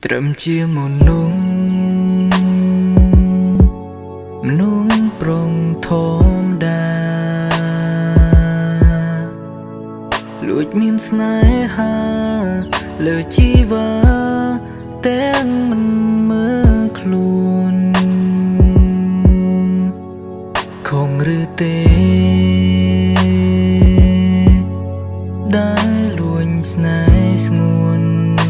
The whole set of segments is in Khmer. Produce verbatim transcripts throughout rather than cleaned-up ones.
ត្រឹមជាមនុស្មនុស្សប្រងធម្មតាលួចមានស្នេហាលើជីវិតទាំងមិនមើលខ្លួនខំឬទេដែលលួញស្នេហ៍ស្ងួន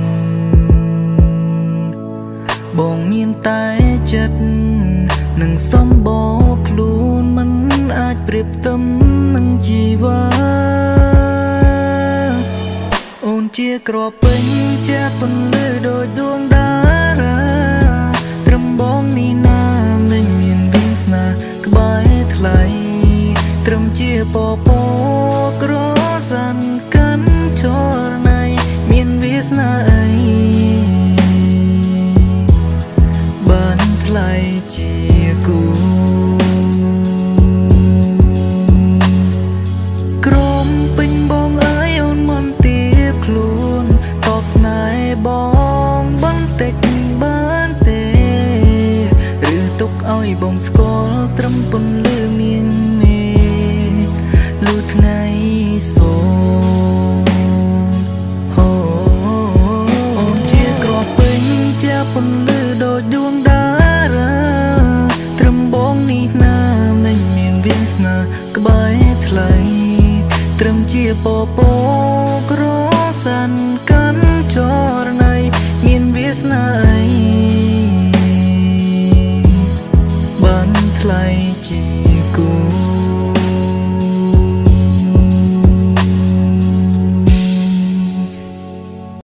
បងមានតែចិត្តនឹងសំបកខ្លួនមិនអាចប្រៀបផ្ទឹមនឹងជីវិតអូនជាក្របពេញជាពន្លឺដូចដួងតារាត្រឹមបងនេះណាមិនមានវាសនាក្បែរថ្លៃត្រឹមជាពពកក្រសាន់កាន់ចរណៃមានវាសនាអីបានថ្លៃជាគូក្រមពេញបងអើយអូនមិនទៀបខ្លួនតបស្នេហ៍បងបន្តិចបានទេឬទុកឲ្យបងស្គាល់ត្រឹមពន្លឺនាងមេលុះថ្ងៃសូអូអូនជាក្របពេញជាពន្លឺដូចដួងតារាត្រឹមបងនេះណាមិនមានវាសនាក្បែរថ្លៃត្រឹមជាពពកក្រសាន់កាន់ចរណៃមានវាសនា